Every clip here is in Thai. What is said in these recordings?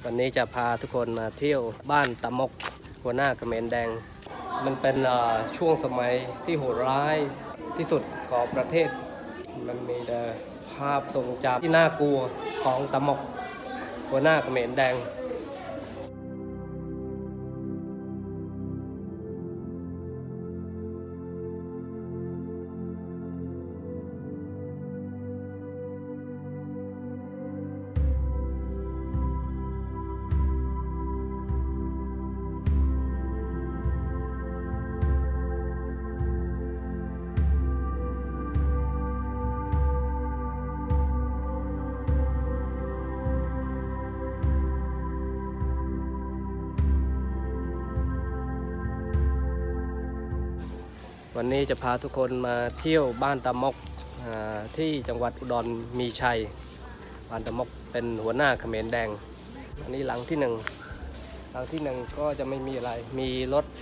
วันนี้จะพาทุกคนมาเที่ยวบ้านตะมกหัวหน้าเขมรแดงมันเป็นช่วงสมัยที่โหดร้ายที่สุดของประเทศมันมีแต่ภาพทรงจำที่น่ากลัวของตะมกหัวหน้าเขมรแดงวันนี้จะพาทุกคนมาเที่ยวบ้านตะมกที่จังหวัดอุดรมีชัยบ้านตะมกเป็นหัวหน้าเขมรแดงอันนี้หลังที่หนึ่งก็จะไม่มีอะไรมีรถ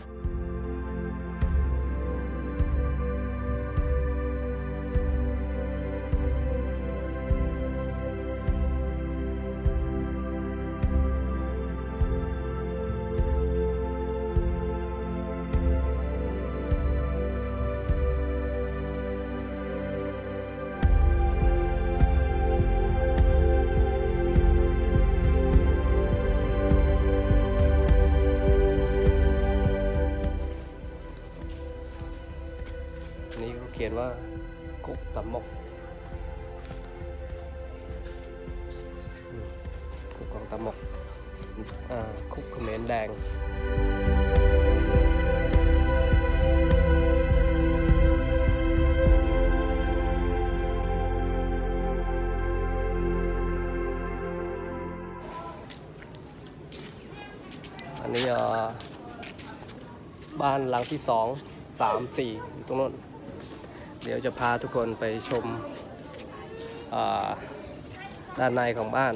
นี้เขาเขียนว่าคุกตะมกคุกของตะมกคุกเขมรแดงอันนี้บ้านหลังที่2 3 4อยู่ตรงนู้นเดี๋ยวจะพาทุกคนไปชมด้านในของบ้าน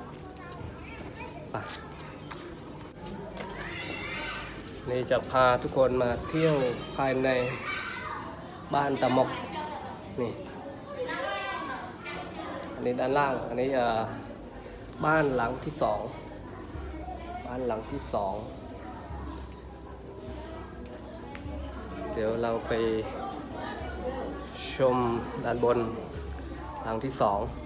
นี่จะพาทุกคนมาเที่ยวภายในบ้านตะมกนี่อันนี้ด้านล่างอันนี้บ้านหลังที่2เดี๋ยวเราไปชมด้านบนหลังที่2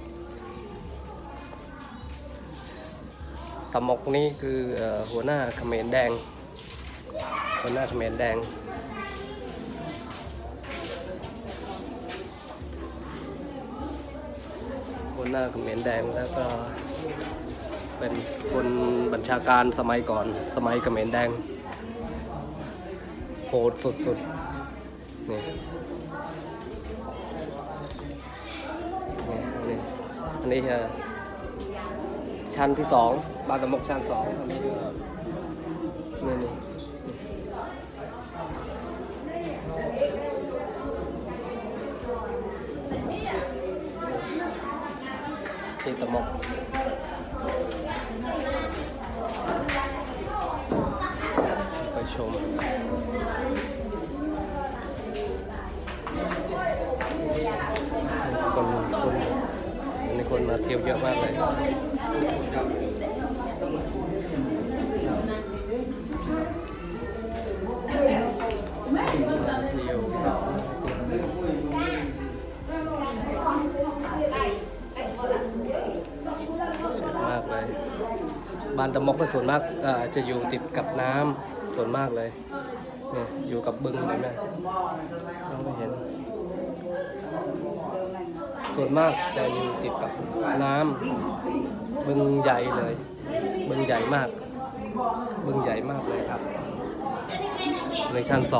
ตะมกนี่คือหัวหน้าเขมรแดงหัวหน้าเขมรแดงแล้วก็เป็นคนบัญชาการสมัยก่อนสมัยเขมรแดงโหดสุดๆนี่อันนี้ชั้นที่2บ้านตะมกชั้น2อันนี้นี่ที่ตะมกไปชมคนมาเที่ยวเยอะมากเลยบ้านตะมกเป็นส่วนมากจะอยู่ติดกับน้ำส่วนมากเลยเนี่ยอยู่กับบึงเลยนะเราไม่เห็นส่วนมากจะอยู่ติดกับน้ำบึงใหญ่เลยบึงใหญ่มากเลยครับในชั้น2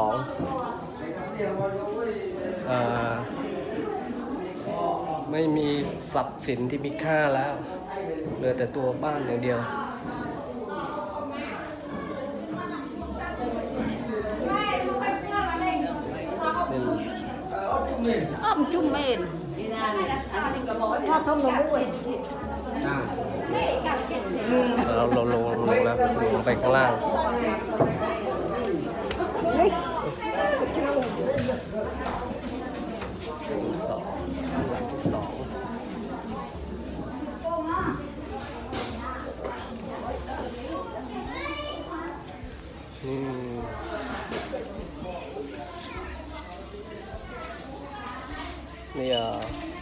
ไม่มีทรัพย์สินที่มีค่าแล้วเหลือแต่ตัวบ้านอย่างเดียวจุ่มเมนพ่อทำหนูด้วยเราลงนะลงไปข้างล่าง ห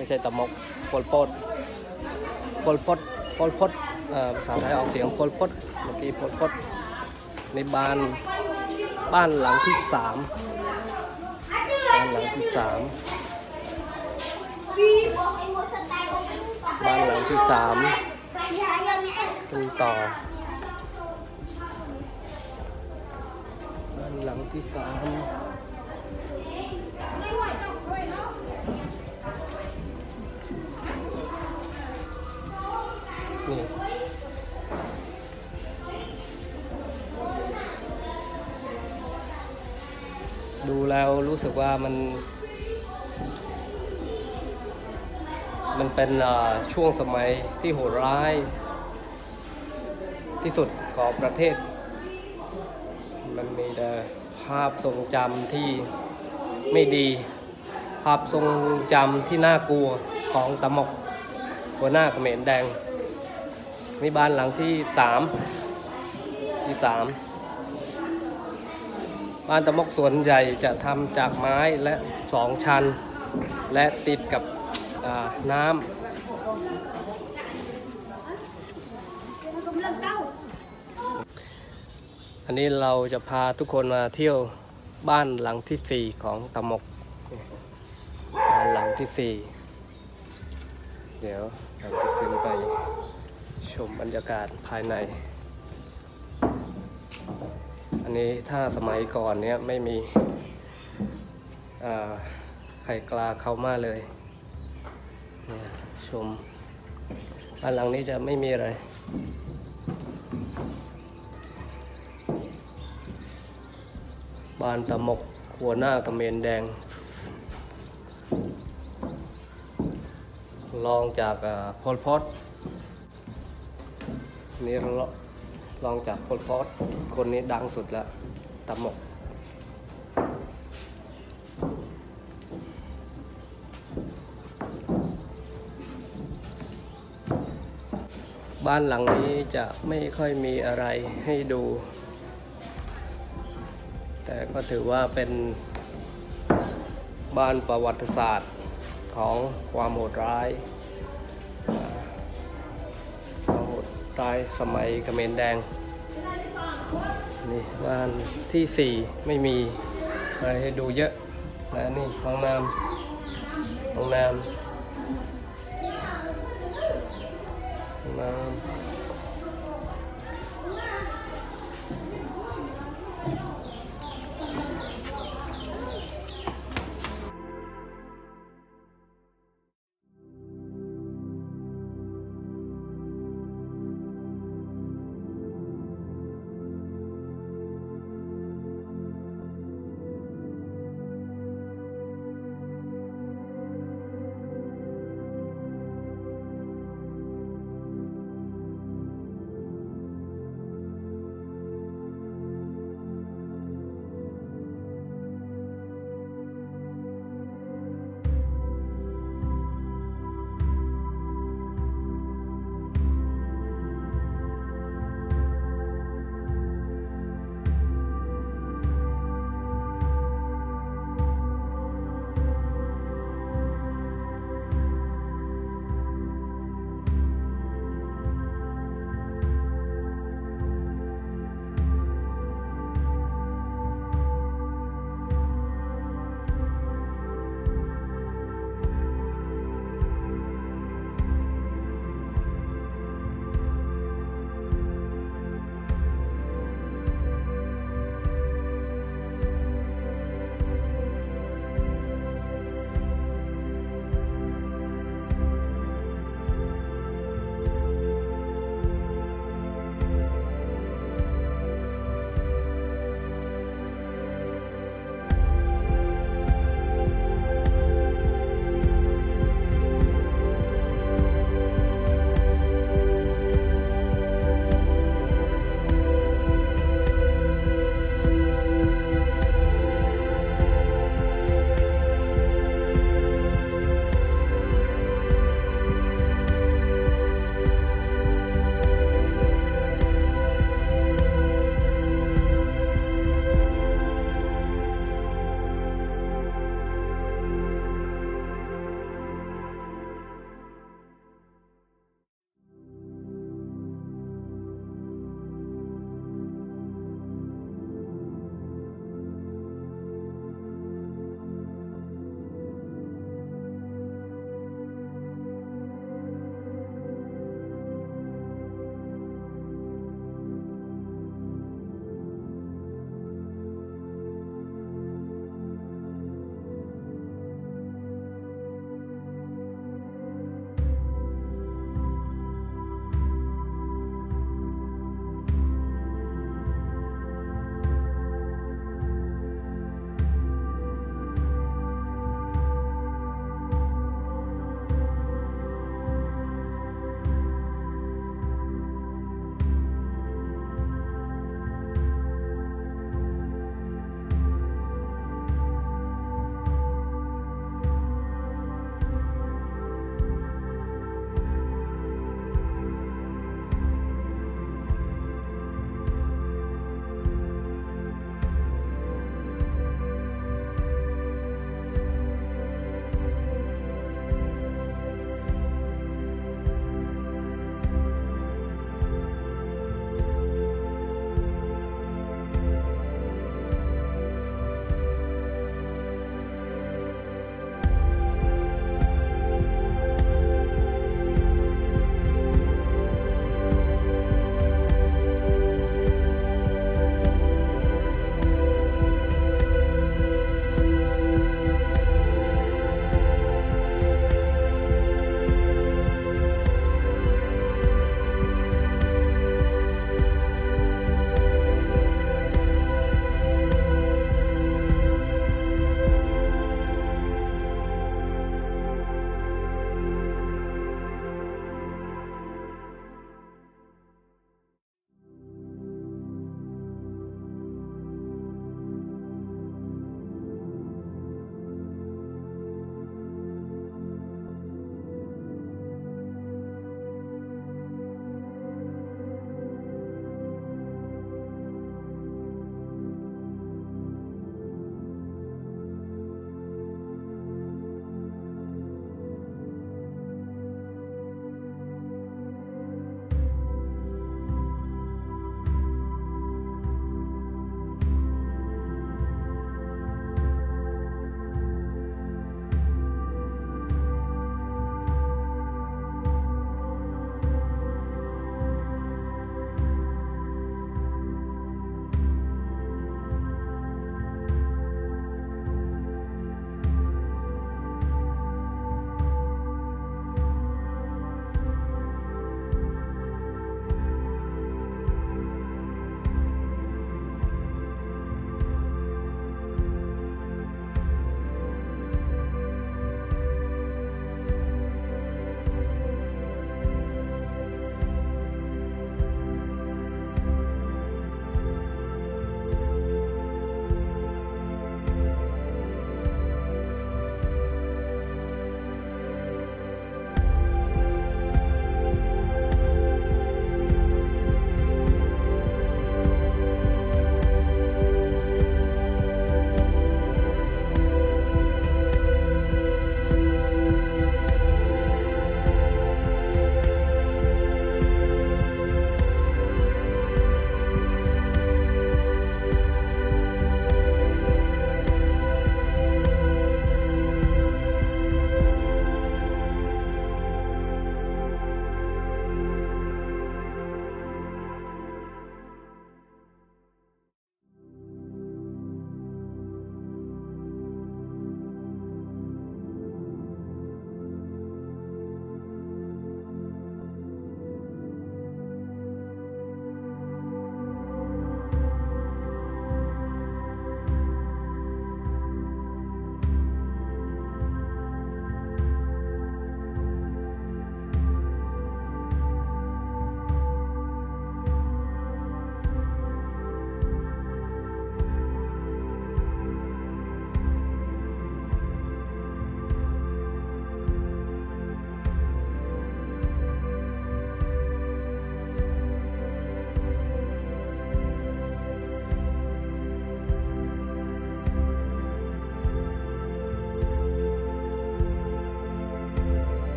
ไม่ใช่ตะมกโพลปดโพลปดโพลปดภาษาไทยออกเสียงโพลปดเมื่อกี้โพลปดในบ้านหลังที่3บ้านหลังที่3บ้านหลังที่3ขึ้นต่อบ้านหลังที่3นี่ดูแล้วรู้สึกว่ามันเป็นช่วงสมัยที่โหดร้ายที่สุดของประเทศมันมีแต่ภาพทรงจำที่ไม่ดีภาพทรงจำที่น่ากลัวของตะมกหัวหน้าเขมรแดงนี่บ้านหลังที่3บ้านตะมกส่วนใหญ่จะทำจากไม้และ2 ชั้นและติดกับน้ำอันนี้เราจะพาทุกคนมาเที่ยวบ้านหลังที่4ของตะมกบ้านหลังที่4เดี๋ยวเราจะขึ้นไปชมบรรยากาศภายในอันนี้ถ้าสมัยก่อนเนี้ยไม่มีใครกล้าเข้ามาเลยชมบ้านหลังนี้จะไม่มีอะไรบ้านตะมกหัวหน้าเขมรแดงรองจากโพลปดนี่รองจากโพลปดคนนี้ดังสุดแล้วตะมกบ้านหลังนี้จะไม่ค่อยมีอะไรให้ดูแต่ก็ถือว่าเป็นบ้านประวัติศาสตร์ของความโหดร้ายสมัยเขมรแดงนี่บ้านที่4ไม่มีอะไรให้ดูเยอะนะนี่ห้องน้ำ